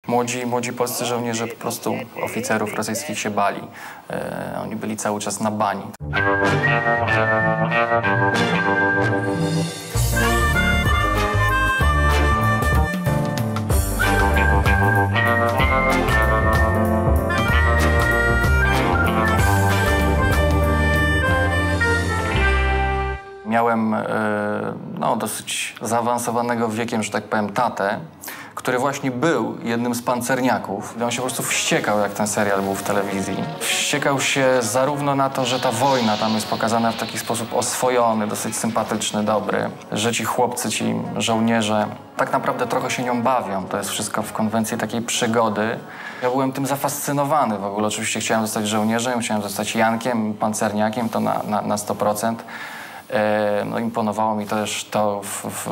Młodzi polscy żołnierze po prostu oficerów rosyjskich się bali. Oni byli cały czas na bani. Miałem dosyć zaawansowanego wiekiem, że tak powiem, tatę, który właśnie był jednym z pancerniaków. On się po prostu wściekał, jak ten serial był w telewizji. Wściekał się zarówno na to, że ta wojna tam jest pokazana w taki sposób oswojony, dosyć sympatyczny, dobry, że ci chłopcy, ci żołnierze tak naprawdę trochę się nią bawią. To jest wszystko w konwencji takiej przygody. Ja byłem tym zafascynowany w ogóle. Oczywiście chciałem zostać żołnierzem, chciałem zostać Jankiem, pancerniakiem, to na 100%. No imponowało mi też to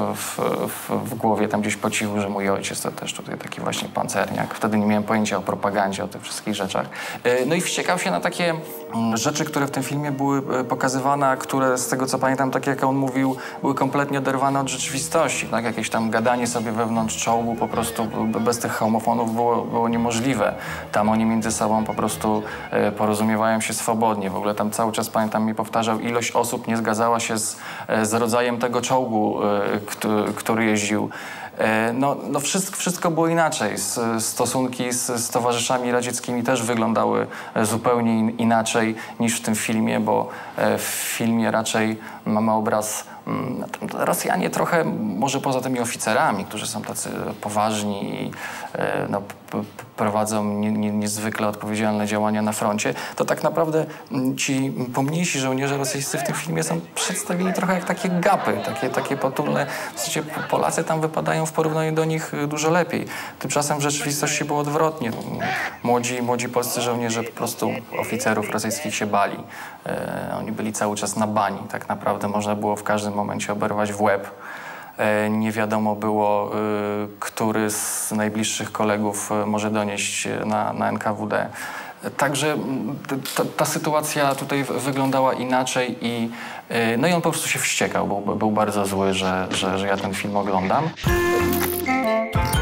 w głowie tam gdzieś po cichu, że mój ojciec to też tutaj taki właśnie pancerniak. Wtedy nie miałem pojęcia o propagandzie, o tych wszystkich rzeczach. No i wściekał się na takie rzeczy, które w tym filmie były pokazywane, a które z tego co pamiętam, tak jak on mówił, były kompletnie oderwane od rzeczywistości. Tak? Jakieś tam gadanie sobie wewnątrz czołgu po prostu bez tych homofonów było niemożliwe. Tam oni między sobą po prostu porozumiewają się swobodnie. W ogóle tam cały czas, pamiętam, mi powtarzał, ilość osób nie zgadzała się z rodzajem tego czołgu, który jeździł. No wszystko było inaczej. Stosunki z towarzyszami radzieckimi też wyglądały zupełnie inaczej niż w tym filmie, bo w filmie raczej mamy obraz Rosjanie trochę, może poza tymi oficerami, którzy są tacy poważni i prowadzą niezwykle odpowiedzialne działania na froncie, to tak naprawdę ci pomniejsi żołnierze rosyjscy w tym filmie są przedstawieni trochę jak takie gapy, takie potulne. W sensie Polacy tam wypadają w porównaniu do nich dużo lepiej. Tymczasem w rzeczywistości było odwrotnie. Młodzi polscy żołnierze po prostu oficerów rosyjskich się bali. Oni byli cały czas na bani. Tak naprawdę można było w każdym momencie oberwać w łeb. Nie wiadomo było, który z najbliższych kolegów może donieść na NKWD. Także ta sytuacja tutaj wyglądała inaczej i on po prostu się wściekał, był bardzo zły, że ja ten film oglądam.